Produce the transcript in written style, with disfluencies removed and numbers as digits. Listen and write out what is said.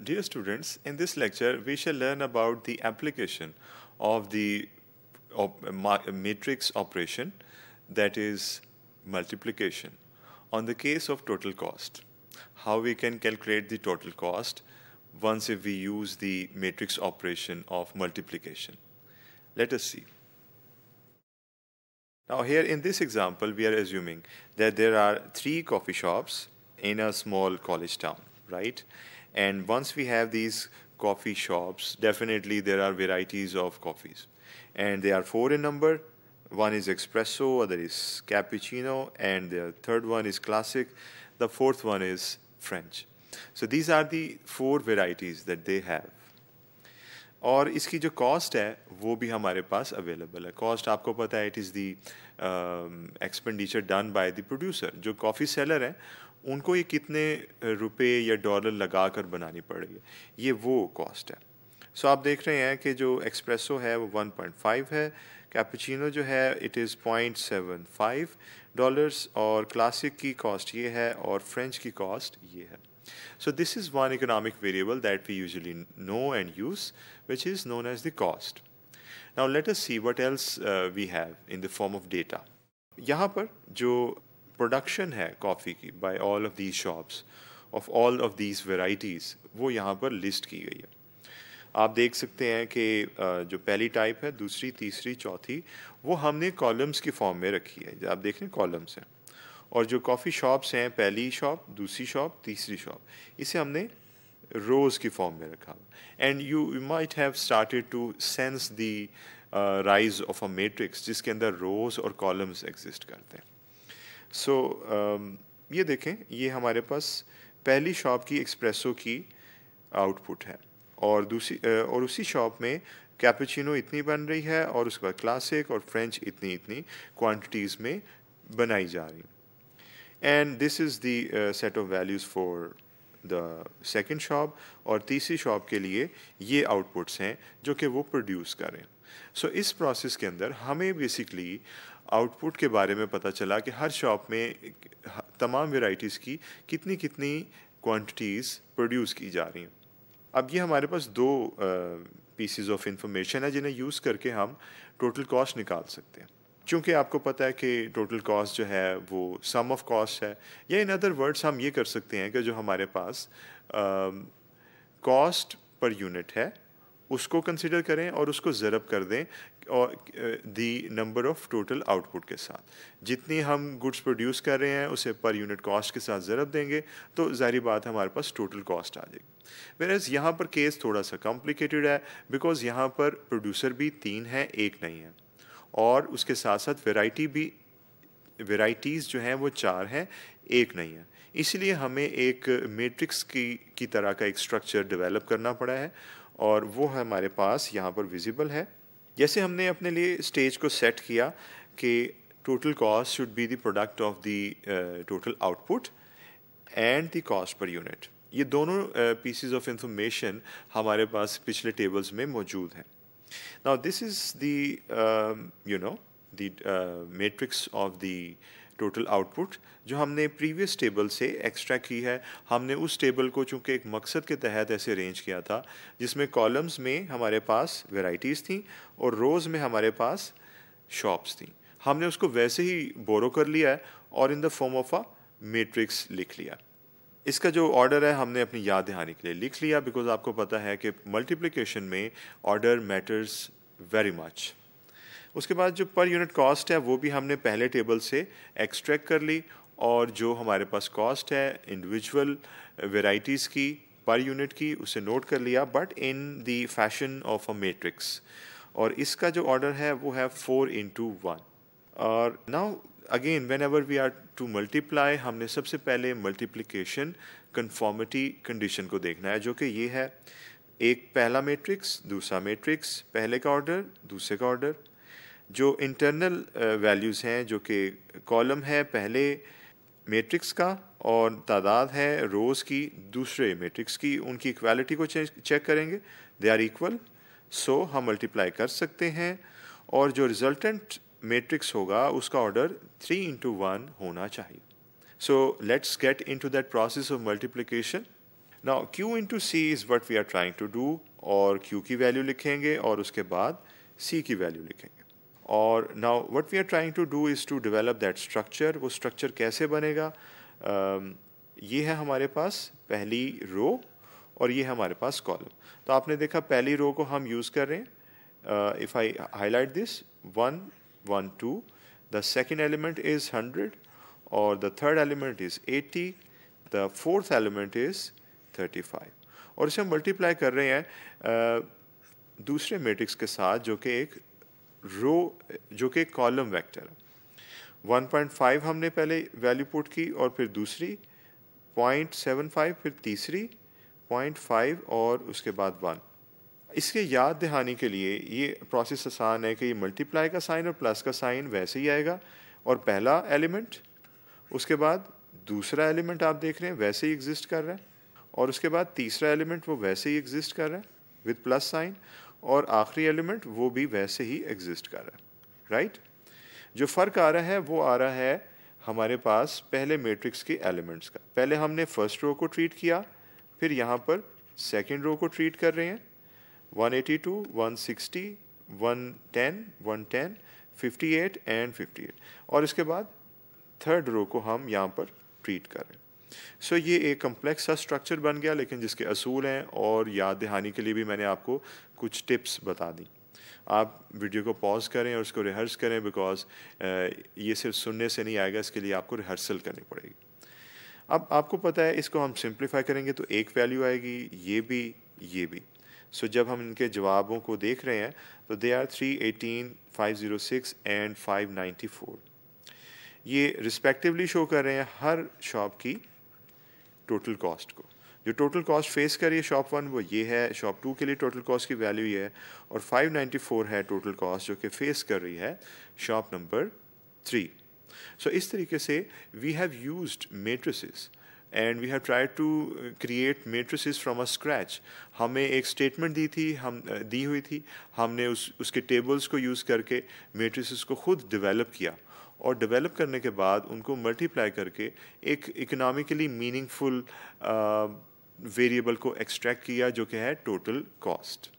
Dear students, in this lecture we shall learn about the application of the matrix operation, that is multiplication, on the case of total cost. How we can calculate the total cost once if we use the matrix operation of multiplication. Let us see. Now here in this example we are assuming that there are 3 coffee shops in a small college town, right? And once we have these coffee shops, definitely there are varieties of coffees. And they are 4 in number. One is espresso, other is cappuccino, and the third one is classic. The fourth one is French. So these are the 4 varieties that they have. और इसकी जो cost है वो भी हमारे पास available है. Cost आपको पता है, it is the expenditure done by the producer. जो कॉफ़ी सेलर हैं उनको ये कितने रुपए या डॉलर लगा कर बनानी पड़ेगी, ये वो कॉस्ट है. सो आप देख रहे हैं कि जो एक्सप्रेसो है वो 1.5 है, कैपुचिनो जो है इट इज़ $0.75 और क्लासिक की कॉस्ट ये है और फ्रेंच की कॉस्ट ये है. So this is one economic variable that we usually know and use, which is known as the cost. Now let us see what else we have in the form of data. यहाँ पर जो production है coffee की by all of these shops of all of these varieties, वो यहाँ पर list की गई है. आप देख सकते हैं कि जो पहली टाइप है, दूसरी, तीसरी, चौथी, वो हमने कॉलम्स की फॉर्म में रखी है. आप देख रहे हैं कॉलम्स हैं. और जो कॉफ़ी शॉप्स हैं, पहली शॉप, दूसरी शॉप, तीसरी शॉप, इसे हमने रोज़ की फॉर्म में रखा. And you might have started to sense the rise of a matrix जिसके अंदर रोज़ और कॉलम्स एग्जिस्ट करते हैं. सो ये देखें, ये हमारे पास पहली शॉप की एक्सप्रेसो की आउटपुट है और दूसरी और उसी शॉप में कैपुचिनो इतनी बन रही है और उसके बाद क्लासिक और फ्रेंच इतनी इतनी क्वांटिटीज़ में बनाई जा रही. And this is the set of values for the second shop. और तीसरी शॉप के लिए ये आउटपुट्स हैं जो कि वो प्रोड्यूस करें. सो इस प्रोसेस के अंदर हमें बेसिकली आउटपुट के बारे में पता चला कि हर शॉप में तमाम वेराइटीज़ की कितनी कितनी क्वांटिटीज़ प्रोड्यूस की जा रही हैं. अब ये हमारे पास 2 पीसेस ऑफ इंफॉर्मेशन है जिन्हें यूज़ करके हम टोटल कॉस्ट निकाल सकते हैं. चूँकि आपको पता है कि टोटल कॉस्ट जो है वो सम ऑफ कॉस्ट है, या इन अदर वर्ड्स हम ये कर सकते हैं कि जो हमारे पास कॉस्ट पर यूनिट है उसको कंसिडर करें और उसको ज़रब कर दें और the number of total output के साथ. जितनी हम गुड्स प्रोड्यूस कर रहे हैं उसे पर यूनिट कॉस्ट के साथ ज़रब देंगे तो ज़ाहिर बात हमारे पास टोटल कॉस्ट आ जाएगी. वेयरएज़ यहाँ पर केस थोड़ा सा कॉम्प्लिकेटेड है, बिकॉज यहाँ पर प्रोड्यूसर भी 3 हैं, एक नहीं है, और उसके साथ साथ वेराइटीज़ जो हैं वो 4 हैं, एक नहीं है. इसलिए हमें एक मैट्रिक्स की तरह का एक स्ट्रक्चर डेवलप करना पड़ा है और वो हमारे पास यहाँ पर विजिबल है. जैसे हमने अपने लिए स्टेज को सेट किया कि total cost should be the product of the total output and the cost per unit. ये दोनों पीसेस ऑफ इंफॉर्मेशन हमारे पास पिछले टेबल्स में मौजूद हैं. Now this is the matrix of the total output जो हमने previous table से extract की है. हमने उस table को चूँकि एक मकसद के तहत ऐसे अरेंज किया था जिसमें columns में हमारे पास varieties थी और rows में हमारे पास shops थी. हमने उसको वैसे ही borrow कर लिया है और in the form of a matrix लिख लिया. इसका जो ऑर्डर है हमने अपनी याद दहानी के लिए लिख लिया, बिकॉज आपको पता है कि मल्टीप्लिकेशन में ऑर्डर मैटर्स वेरी मच. उसके बाद जो पर यूनिट कॉस्ट है वो भी हमने पहले टेबल से एक्सट्रैक्ट कर ली और जो हमारे पास कॉस्ट है इंडिविजुअल वेराइटीज़ की पर यूनिट की उसे नोट कर लिया, but in the fashion of a matrix. और इसका जो ऑर्डर है वो है 4:1. और now again whenever we are to multiply, हमने सबसे पहले मल्टीप्लिकेशन कन्फॉर्मिटी कंडीशन को देखना है, जो कि ये है एक पहला मैट्रिक्स, दूसरा मैट्रिक्स, पहले का ऑर्डर, दूसरे का ऑर्डर. जो इंटरनल वैल्यूज़ हैं जो कि कॉलम है पहले मैट्रिक्स का और तादाद है रोज़ की दूसरे मैट्रिक्स की, उनकी इक्वालिटी को चेक करेंगे, दे आर इक्वल, सो हम मल्टीप्लाई कर सकते हैं. और जो रिजल्टेंट मैट्रिक्स होगा उसका ऑर्डर 3:1 होना चाहिए. So let's get into that process of multiplication. Now Q into C is what we are trying to do, और Q की वैल्यू लिखेंगे और उसके बाद C की वैल्यू लिखेंगे। और now what we are trying to do is to develop that structure. वो स्ट्रक्चर कैसे बनेगा? ये है हमारे पास पहली रो और ये है हमारे पास कॉलम। तो आपने देखा पहली रो को हम यूज़ कर रहे हैं। If I highlight this 1 1 2, the second element is 100 और the third element is 80, the fourth element is 35, और इसे हम मल्टीप्लाई कर रहे हैं दूसरे मैट्रिक्स के साथ जो कि एक रो, जो कि एक कॉलम वेक्टर है। 1.5 हमने पहले वैल्यू पुट की और फिर दूसरी 0.75, फिर तीसरी 0.5 और उसके बाद 1। इसके याद दहानी के लिए ये प्रोसेस आसान है कि ये मल्टीप्लाई का साइन और प्लस का साइन वैसे ही आएगा, और पहला एलिमेंट, उसके बाद दूसरा एलिमेंट आप देख रहे हैं वैसे ही एग्जिस्ट कर रहा है, और उसके बाद तीसरा एलिमेंट वो वैसे ही एग्जिस्ट कर रहा है विद प्लस साइन, और आखिरी एलिमेंट वो भी वैसे ही एग्जिस्ट कर रहा है, राइट। जो फ़र्क आ रहा है वो आ रहा है हमारे पास पहले मैट्रिक्स के एलिमेंट्स का। पहले हमने फर्स्ट रो को ट्रीट किया, फिर यहाँ पर सेकेंड रो को ट्रीट कर रहे हैं। 182, 160, 110, 110, 58 एंड 58, और इसके बाद थर्ड रो को हम यहाँ पर ट्रीट कर रहे हैं। सो ये एक कम्प्लेक्स सा स्ट्रक्चर बन गया, लेकिन जिसके असूल हैं, और याद दहानी के लिए भी मैंने आपको कुछ टिप्स बता दी। आप वीडियो को पॉज करें और उसको रिहर्स करें, बिकॉज ये सिर्फ सुनने से नहीं आएगा, इसके लिए आपको रिहर्सल करनी पड़ेगी। अब आपको पता है इसको हम सिंप्लीफाई करेंगे तो एक वैल्यू आएगी, ये भी। सो जब हम इनके जवाबों को देख रहे हैं तो दे आर 318, 506 एंड 594। ये रिस्पेक्टिवली शो कर रहे हैं हर शॉप की टोटल कॉस्ट को। जो टोटल कॉस्ट फेस कर रही है शॉप 1 वो ये है, शॉप 2 के लिए टोटल कॉस्ट की वैल्यू ये है, और 594 है टोटल कॉस्ट जो कि फेस कर रही है शॉप नंबर 3। सो इस तरीके से we have used matrices and we have tried to create matrices from a scratch. हमें एक स्टेटमेंट दी हुई थी, हमने उसके टेबल्स को यूज़ करके मैट्रिसेस को खुद डेवलप किया, और डेवलप करने के बाद उनको मल्टीप्लाई करके एक इकोनॉमिकली मीनिंगफुल वेरिएबल को एक्सट्रैक्ट किया जो कि है टोटल कॉस्ट।